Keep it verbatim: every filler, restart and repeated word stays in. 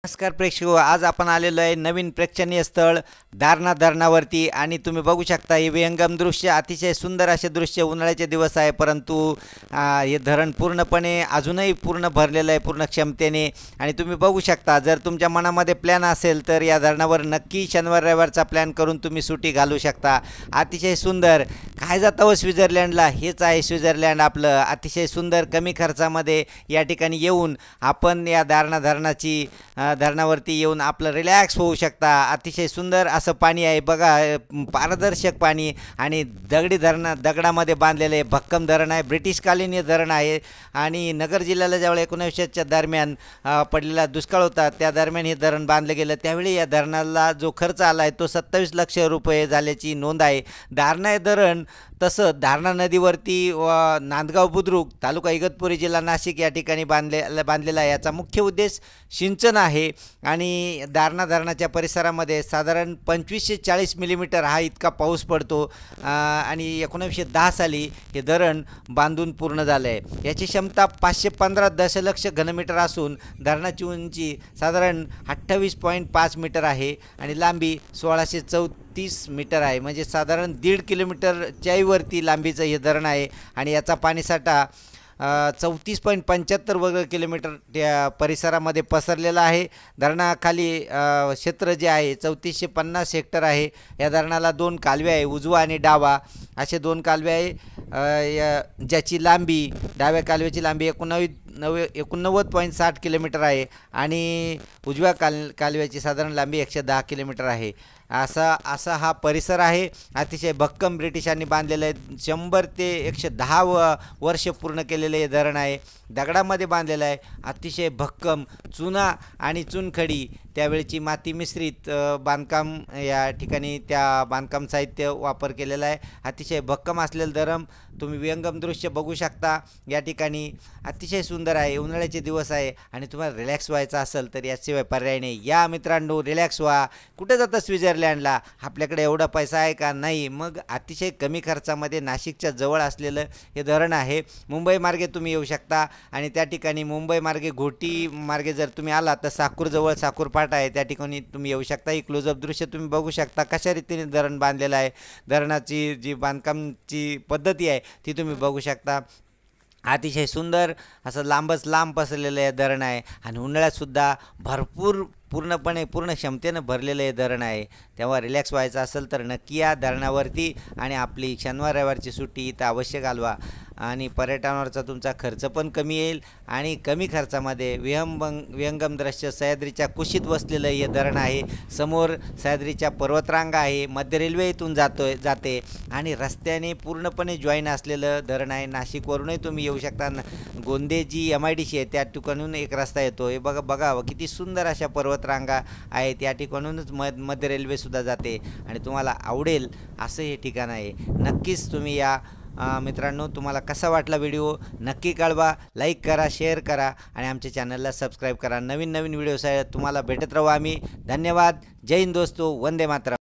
नमस्कार प्रेक्षक, आज आपण आलेलो आहे नवीन प्रेक्षणीय स्थळ दारणा धरणावरती आणि तुम्ही बघू शकता हे विहंगम दृश्य, अतिशय सुंदर असे दृश्य. उन्हाळ्याचे दिवस आहे परंतु हे धरण पूर्णपणे अजूनही पूर्ण भरलेलं आहे पूर्ण क्षमतेने. आणि तुम्ही बघू शकता, जर तुमच्या मनामध्ये प्लॅन असेल तर या धरणावर नक्की शनिवार रविवारचा प्लॅन करून तुम्ही सुट्टी घालू शकता. अतिशय सुंदर. काय जातं व स्वित्झर्लंडला, हेच आहे स्वित्झर्लंड आपलं. अतिशय सुंदर कमी खर्चामध्ये या ठिकाणी येऊन आपण या दारणा धरणाची धरणावरती येऊन आपलं रिलॅक्स होऊ शकता. अतिशय सुंदर असं पाणी आहे बघा, पारदर्शक पाणी आणि दगडी धरणा दगडामध्ये बांधलेले भक्कम धरण आहे. ब्रिटिशकालीन हे धरण आहे आणि नगर जिल्ह्याला ज्यावेळी एकोणीसशेच्या दरम्यान पडलेला दुष्काळ होता त्या दरम्यान हे धरण बांधलं गेलं. त्यावेळी या धरणाला जो खर्च आला आहे तो सत्तावीस लक्ष रुपये झाल्याची नोंद आहे. दारणा हे धरण तसं दारणा नदीवरती व नांदगाव बुद्रुक तालुका इगतपुरी जिल्हा नाशिक या ठिकाणी बांधले बांधलेला आहे. याचा मुख्य उद्देश सिंचन आहे आणि दारणा धरणाच्या परिसरामध्ये साधारण पंचवीसशे चाळीस मिलीमीटर हा इतका पाऊस पडतो आणि एकोणीसशे दहा साली हे धरण बांधून पूर्ण झालं आहे. याची क्षमता पाचशे पंधरा दशलक्ष घनमीटर असून धरणाची उंची साधारण अठ्ठावीस पॉईंट पाच मीटर आहे आणि लांबी सोळाशे चौतीस मीटर आहे. म्हणजे साधारण दीड किलोमीटरच्याही वरती लांबीचं हे धरण आहे आणि याचा पाणीसाठा चौतीस पॉईंट पंच्याहत्तर वर्ग किलोमीटर त्या परिसरामध्ये पसरलेला आहे. धरणाखाली क्षेत्र जे आहे चौतीसशे पन्नास हेक्टर आहे. या धरणाला दोन कालवे आहे, उजवा आणि डावा असे दोन कालवे आहे. ज्याची लांबी, डाव्या कालव्याची लांबी एकोणावीस नव्वे एकोणनव्वद पॉईंट साठ किलोमीटर आहे आणि उजव्या काल कालव्याची साधारण लांबी एकशे दहा किलोमीटर आहे. असा असा हा परिसर आहे. अतिशय भक्कम ब्रिटिशांनी बांधलेलं आहे. शंभर ते एकशे दहा व वर्ष पूर्ण केलेलं हे धरण आहे. दगडामध्ये बांधलेलं आहे. अतिशय भक्कम चुना आणि चुनखडी त्यावेळची माती मिश्रित बांधकाम या ठिकाणी त्या बांधकाम साहित्य वापर केलेला आहे. अतिशय भक्कम असलेलं धरण तुम्ही विहंगम दृश्य बघू शकता. या ठिकाणी अतिशय सुंदर आहे. उन्हाळ्याचे दिवस आहे आणि तुम्हाला रिलॅक्स व्हायचं असेल तर याशिवाय पर्याय नाही. या मित्रांनो, रिलॅक्स व्हा. कुठे जातं स्वित्झर्लंडला? आपल्याकडे एवढा पैसा आहे का? नाही. मग अतिशय कमी खर्चामध्ये नाशिकच्या जवळ असलेलं हे धरण आहे. मुंबई मार्गे तुम्ही येऊ शकता आणि त्या ठिकाणी मुंबई मार्गे घोटी मार्गे जर तुम्ही आला तर साकूरजवळ साकूर फाटा आहे, त्या ठिकाणी तुम्ही येऊ शकता. ही क्लोजअप दृश्य तुम्ही बघू शकता कशा रीतीने धरण बांधलेलं आहे. धरणाची जी बांधकामची पद्धती आहे ती तुम्ही बघू शकता. अतिशय सुंदर असं लांबच लांब पसरलेलं हे धरण आहे आणि उन्हाळ्यातसुद्धा भरपूर पूर्णपणे पूर्ण क्षमतेनं भरलेलं हे धरण आहे. तेव्हा रिलॅक्स व्हायचं असेल तर नक्की या धरणावरती आणि आपली शनिवार रविवारची सुट्टी इथं अवश्य घालवा आणि पर्यटनावरचा तुमचा खर्च पण कमी येईल आणि कमी खर्चामध्ये विहंगम विहंगम दृश्य. सह्याद्रीच्या कुशीत वसलेलं हे धरण आहे. समोर सह्याद्रीच्या पर्वतरांगा आहे. मध्य रेल्वे इथून जातोय जाते आणि रस्त्याने पूर्णपणे जॉईन असलेलं धरण आहे. नाशिकवरूनही तुम्ही येऊ शकता. Gonde G M I D C आहे त्या ठिकाणून एक रस्ता येतो. हे बघा बघा किती सुंदर अशा पर्वतरांगा आहेत. या ठिकाणूनच म मध्य रेल्वेसुद्धा जाते आणि तुम्हाला आवडेल असं हे ठिकाण आहे. नक्कीच तुम्ही या. मित्रांनो, तुम्हाला कसा वाटला व्हिडिओ नक्की कळवा. लाईक करा, शेअर करा आणि आमच्या चॅनलला सबस्क्राईब करा. नवीन नवीन व्हिडिओ तुम्हाला भेटत राहू आम्ही. धन्यवाद. जय हिंद दोस्तो. वंदे मातरम.